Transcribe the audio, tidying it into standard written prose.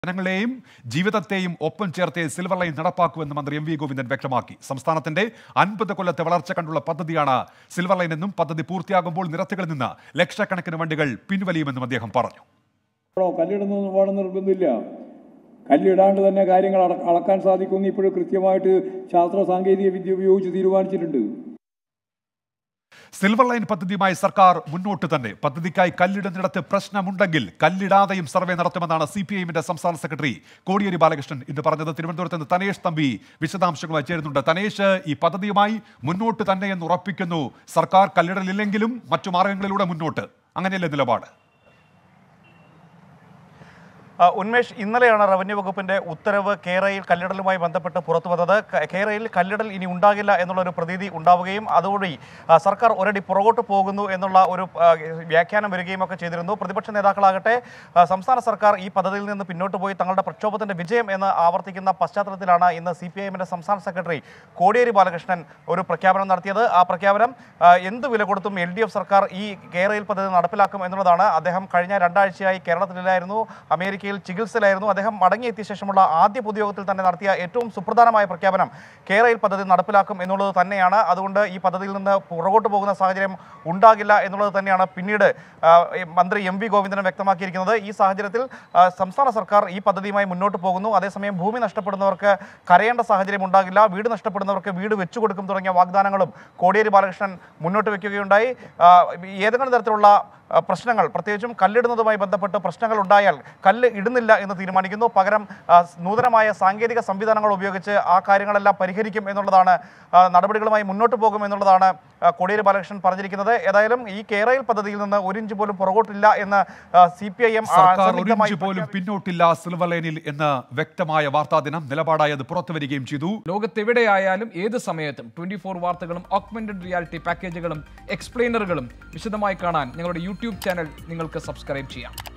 ജനങ്ങളെയും ജീവിതത്തെയും ഒപ്പം ചേർത്ത് സിൽവർ ലൈൻ നടപ്പാക്കുമെന്ന് മന്ത്രി എം വി ഗോവിന്ദൻ വ്യക്തമാക്കി. സംസ്ഥാനത്തിന്റെ 50 കൊല്ലത്തെ വളർച്ച കണ്ടുള്ള പദ്ധതിയാണ് സിൽവർ ലൈൻ എന്നും പദ്ധതി പൂർത്തിയാകുമ്പോൾ നിരത്തുകളിൽ നിന്ന് ലക്ഷക്കണക്കിന് വണ്ടികൾ പിൻവലിയുമെന്നും അദ്ദേഹം പറഞ്ഞു. കല്ലിടുന്നൊന്നും ഒരുപാട് നിർബന്ധമില്ല. കല്ലിടാണ്ട് തന്നെ കാര്യങ്ങൾ അളക്കാൻ സാധിക്കുമെന്ന് ഇപ്പോഴും കൃത്യമായിട്ട് ശാസ്ത്ര സാങ്കേതിക വിദ്യ ഉപയോഗിച്ച് തീരുമാനിച്ചിട്ടുണ്ട്. സിൽവർ ലൈൻ പദ്ധതിയുമായി സർക്കാർ മുന്നോട്ട് തന്നെ. പദ്ധതിക്കായി കല്ലിടുന്നിടത്ത് പ്രശ്നമുണ്ടെങ്കിൽ കല്ലിടാതെയും സർവേ നടത്തുമെന്നാണ് CPIഎമ്മിന്റെ സംസ്ഥാന സെക്രട്ടറി കോടിയേരി ബാലകൃഷ്ണൻ ഇന്ന് പറഞ്ഞത്. തിരുവനന്തപുരത്ത് നിന്ന് തനേഷ് തമ്പി വിശദാംശങ്ങളുമായി ചേരുന്നുണ്ട്. തനേഷ്, ഈ പദ്ധതിയുമായി മുന്നോട്ട് തന്നെ എന്ന് ഉറപ്പിക്കുന്നു സർക്കാർ. കല്ലിടലില്ലെങ്കിലും മറ്റു മാർഗങ്ങളിലൂടെ മുന്നോട്ട്, അങ്ങനെയല്ലേ നിലപാട്? ഉന്മേഷ്, ഇന്നലെയാണ് റവന്യൂ വകുപ്പിന്റെ ഉത്തരവ് കേരയിൽ കല്ലിടലുമായി ബന്ധപ്പെട്ട് പുറത്തു വന്നത്. കേരയിൽ കല്ലിടൽ ഇനി ഉണ്ടാകില്ല എന്നുള്ളൊരു പ്രതീതി ഉണ്ടാവുകയും അതുവഴി സർക്കാർ ഒരടി പുറകോട്ട് പോകുന്നു എന്നുള്ള ഒരു വ്യാഖ്യാനം വരികയും ഒക്കെ ചെയ്തിരുന്നു. പ്രതിപക്ഷ നേതാക്കളാകട്ടെ സംസ്ഥാന സർക്കാർ ഈ പദ്ധതിയിൽ നിന്ന് പിന്നോട്ട് പോയി തങ്ങളുടെ പ്രക്ഷോഭത്തിന്റെ വിജയം എന്ന് ആവർത്തിക്കുന്ന പശ്ചാത്തലത്തിലാണ് ഇന്ന് CPIഎമ്മിന്റെ സംസ്ഥാന സെക്രട്ടറി കോടിയേരി ബാലകൃഷ്ണൻ ഒരു പ്രഖ്യാപനം നടത്തിയത്. ആ പ്രഖ്യാപനം എന്ത് വില കൊടുത്തും LDF സർക്കാർ ഈ കേരയിൽ പദ്ധതി നടപ്പിലാക്കും എന്നുള്ളതാണ്. അദ്ദേഹം കഴിഞ്ഞ 2 ആഴ്ചയായി കേരളത്തിലായിരുന്നു, അമേരിക്കയിൽ ചികിത്സയിലായിരുന്നു. അദ്ദേഹം മടങ്ങിയെത്തിയ ശേഷമുള്ള ആദ്യ പൊതുയോഗത്തിൽ തന്നെ നടത്തിയ ഏറ്റവും സുപ്രധാനമായ പ്രഖ്യാപനം കേരയിൽ പദ്ധതി നടപ്പിലാക്കും എന്നുള്ളത് തന്നെയാണ്. അതുകൊണ്ട് ഈ പദ്ധതിയിൽ നിന്ന് പുറകോട്ട് പോകുന്ന സാഹചര്യം ഉണ്ടാകില്ല എന്നുള്ളത് തന്നെയാണ് പിന്നീട് മന്ത്രി എം വി ഗോവിന്ദൻ വ്യക്തമാക്കിയിരിക്കുന്നത്. ഈ സാഹചര്യത്തിൽ സംസ്ഥാന സർക്കാർ ഈ പദ്ധതിയുമായി മുന്നോട്ട് പോകുന്നു. അതേസമയം ഭൂമി നഷ്ടപ്പെടുന്നവർക്ക് കരയേണ്ട സാഹചര്യം ഉണ്ടാകില്ല, വീട് നഷ്ടപ്പെടുന്നവർക്ക് വീട് വെച്ചുകൊടുക്കും തുടങ്ങിയ വാഗ്ദാനങ്ങളും കോടിയേരി ബാലകൃഷ്ണൻ മുന്നോട്ട് വയ്ക്കുകയുണ്ടായി. ഏതെങ്കിലും തരത്തിലുള്ള പ്രശ്നങ്ങൾ, പ്രത്യേകിച്ചും കല്ലിടുന്നതുമായി ബന്ധപ്പെട്ട് പ്രശ്നങ്ങൾ ഉണ്ടായാൽ കല്ല് ഇടുന്നില്ല എന്ന് തീരുമാനിക്കുന്നു. പകരം നൂതനമായ സാങ്കേതിക സംവിധാനങ്ങൾ ഉപയോഗിച്ച് ആ കാര്യങ്ങളെല്ലാം പരിഹരിക്കും എന്നുള്ളതാണ്, നടപടികളുമായി മുന്നോട്ട് പോകും എന്നുള്ളതാണ് കോടിയേരി ബാലകൃഷ്ണൻ പറഞ്ഞിരിക്കുന്നത്. ഏതായാലും ഈ കേരയിൽ പദ്ധതിയിൽ നിന്ന് 1 ഇഞ്ച് പോലും പുറകോട്ടില്ല എന്ന് CPIഎം പോലും പിന്നോട്ടില്ല സിൽവർ ലൈനിൽ എന്ന വ്യക്തമായ വാർത്താദിനം നിലപാടായത് പുറത്തു വരികയും ചെയ്തു. ലോകത്തെവിടെയായാലും ഏത് സമയത്തും 24 വാർത്തകളും ഓഗ്മെന്റഡ് റിയാലിറ്റി പാക്കേജുകളും എക്സ്പ്ലെയിനറുകളും വിശദമായി കാണാൻ ഞങ്ങളുടെ YouTube ചാനൽ നിങ്ങൾക്ക് സബ്സ്ക്രൈബ് ചെയ്യാം.